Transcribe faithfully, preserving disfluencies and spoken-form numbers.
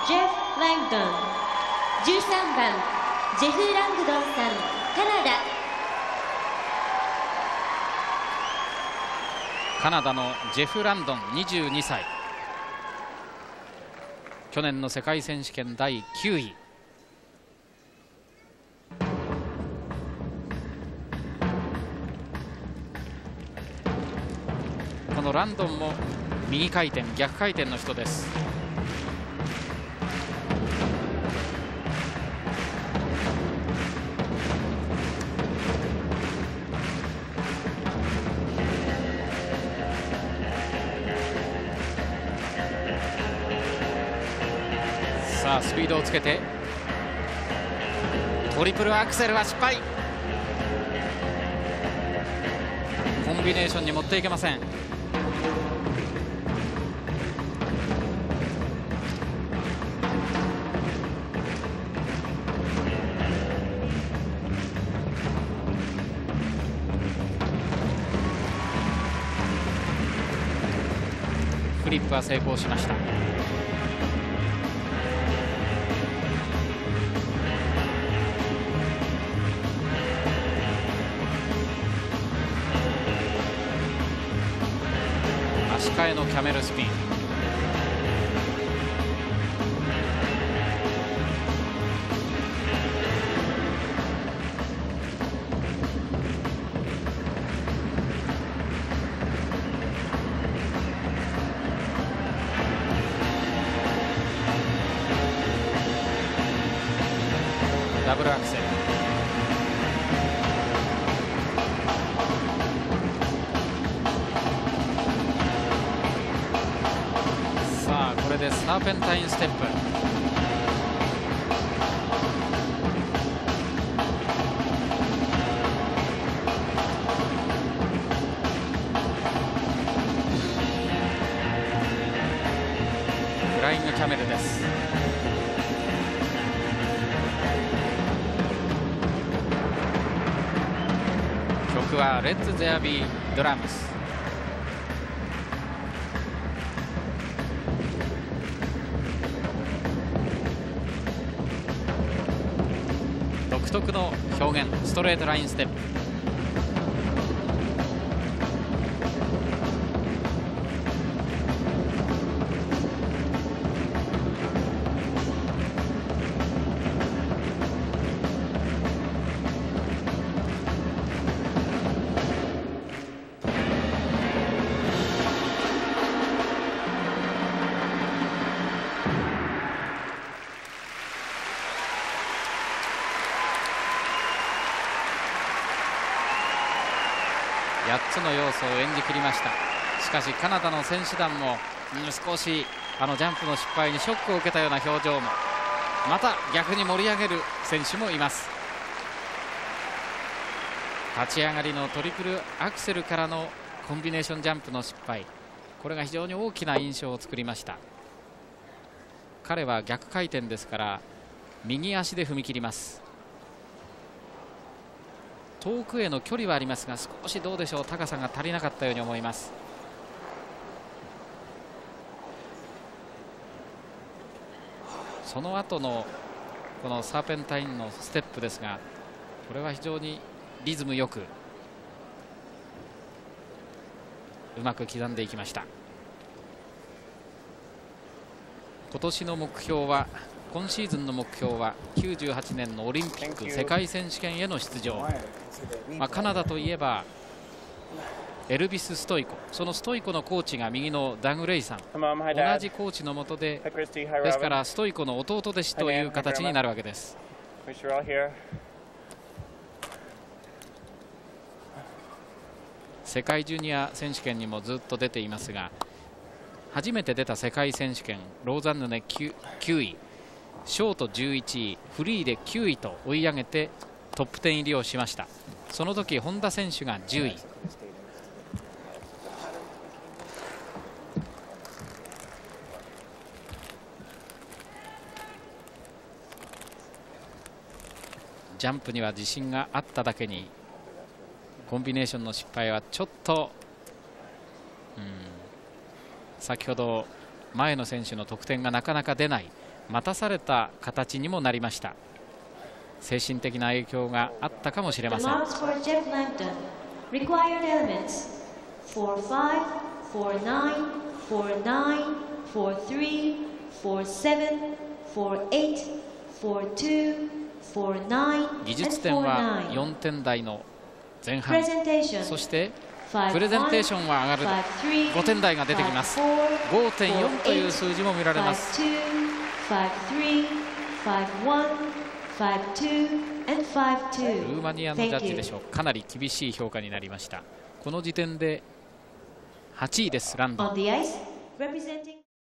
ジェフ・ラングドン、じゅうさんばんジェフ・ラングドンさん、カナダ。 カナダのジェフ・ランドンにじゅうにさい、去年の世界選手権だいきゅうい。このランドンも右回転逆回転の人です。さあスピードをつけてトリプルアクセルは失敗。コンビネーションに持っていけません。フリップは成功しました。足換えのキャメルスピン。ダブルアクセル。さあこれでサーペンタインステップ。フライングキャメルです。曲はレッツ・ゼア・ビー・ドラムス。独特の表現、ストレートラインステップ。やっつの要素を演じ切りました。しかしカナダの選手団も、うん、少しあのジャンプの失敗にショックを受けたような表情も、また逆に盛り上げる選手もいます。立ち上がりのトリプルアクセルからのコンビネーションジャンプの失敗、これが非常に大きな印象を作りました。彼は逆回転ですから右足で踏み切ります。遠くへの距離はありますが、少しどうでしょう、高さが足りなかったように思います。その後のこのサーペンタインのステップですが、これは非常にリズムよくうまく刻んでいきました。今年の目標は、今シーズンの目標はきゅうじゅうはちねんのオリンピック世界選手権への出場。まあ、カナダといえばエルビス・ストイコ、そのストイコのコーチが右のダグ・レイさん、同じコーチの下で、ですからストイコの弟弟子という形になるわけです。世界ジュニア選手権にもずっと出ていますが、初めて出た世界選手権ローザンヌで 9, きゅうい、ショートじゅういちい、フリーできゅういと追い上げてトップじゅう入りをしました。その時本田選手がじゅうい。ジャンプには自信があっただけに、コンビネーションの失敗はちょっと、うん、先ほど前の選手の得点がなかなか出ない、 待たされた形にもなりました。精神的な影響があったかもしれません。技術点はよんてん台の前半、そしてプレゼンテーションは上がるごてん台が出てきます。 ごてんよん という数字も見られます。ルーマニアのジャッジでしょう。かなり厳しい評価になりました。この時点ではちいです、ランドン。